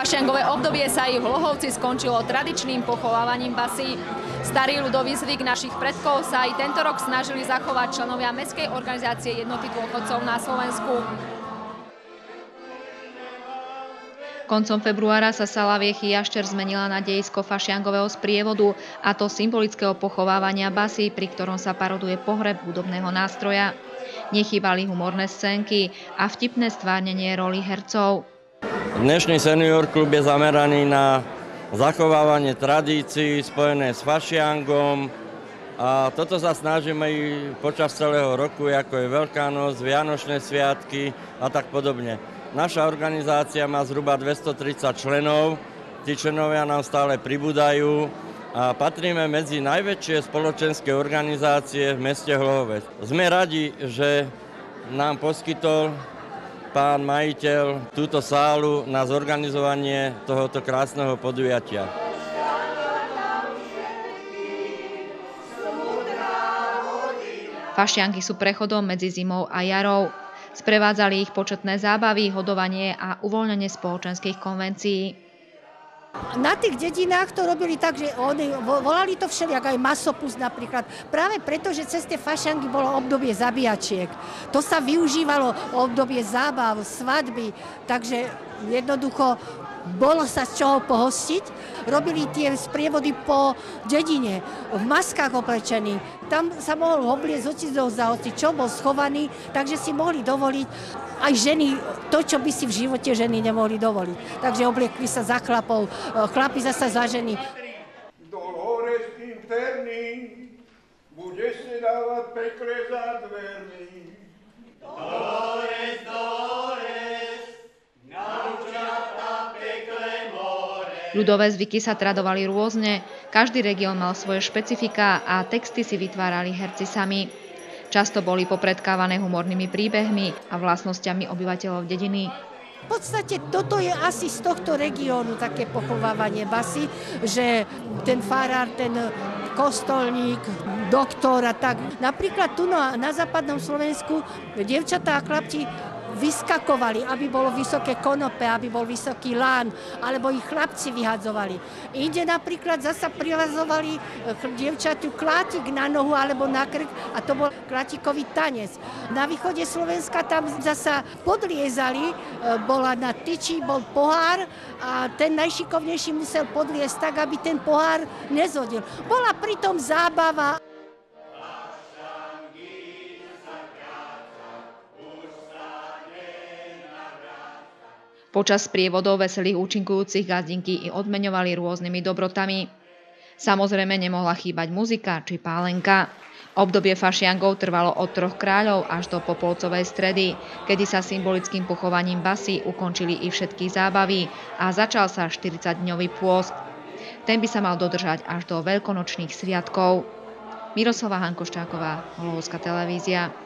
fašiangové obdobie sa aj v Hlohovci skončilo tradičným pochovávaním basy. Starý ľudový zvyk našich predkov sa aj tento rok snažili zachovať členovia Mestskej organizácie jednoty dôchodcov na Slovensku. Koncom februára sa sala Viechy Jašter zmenila na dejisko fašiangového sprievodu, a to symbolického pochovávania basy, pri ktorom sa paroduje pohreb hudobného nástroja. Nechýbali humorné scénky a vtipné stvárnenie roli hercov. Dnešný senior klub je zameraný na zachovávanie tradícií spojené s fašiangom a toto sa snažíme i počas celého roku, ako je Veľká noc, Vianočné sviatky a tak podobne. Naša organizácia má zhruba 230 členov, tí členovia nám stále pribúdajú a patríme medzi najväčšie spoločenské organizácie v meste Hlohovec. Sme radi, že nám poskytol pán majiteľ túto sálu na zorganizovanie tohoto krásneho podujatia. Fašianky sú prechodom medzi zimou a jarou. Sprevádzali ich početné zábavy, hodovanie a uvoľnenie spoločenských konvencií. Na tých dedinách to robili tak, že oni volali to všelijak, aj masopust napríklad, práve preto, že cez tie fašianky bolo obdobie zabíjačiek. To sa využívalo obdobie zábav, svadby, takže jednoducho bolo sa z čoho pohostiť. Robili tie sprievody po dedine, v maskách oblečení. Tam sa mohol obliecť ocizou za oci, čo bol schovaný, takže si mohli dovoliť aj ženy to, čo by si v živote ženy nemohli dovoliť. Takže obliekli sa za chlapov, chlapi zasa za ženy. Dolores interný, budeš si dávať pekle za dvermi. Dolores, Dolores, naučiata pekle more. Ľudové zvyky sa tradovali rôzne, každý región mal svoje špecifika a texty si vytvárali herci sami. Často boli popredkávané humornými príbehmi a vlastnosťami obyvateľov dediny. V podstate toto je asi z tohto regiónu také pochovávanie basy, že ten farár, ten kostolník, doktor a tak. Napríklad tu na západnom Slovensku dievčatá a chlapci vyskakovali, aby bolo vysoké konope, aby bol vysoký lán, alebo ich chlapci vyhadzovali. Inde napríklad zasa privazovali dievčatiu klátik na nohu alebo na krk a to bol klátikový tanec. Na východe Slovenska tam zasa podliezali, bola na tyči, bol pohár a ten najšikovnejší musel podliezť tak, aby ten pohár nezhodil. Bola pritom zábava. Počas sprievodov veselých účinkujúcich gazdinky i odmeňovali rôznymi dobrotami. Samozrejme nemohla chýbať muzika či pálenka. Obdobie fašiangov trvalo od 3 kráľov až do Popolcovej stredy, kedy sa symbolickým pochovaním basy ukončili i všetky zábavy a začal sa 40-dňový pôst. Ten by sa mal dodržať až do veľkonočných sviatkov. Miroslava Hankoščáková, Hlohovská televízia.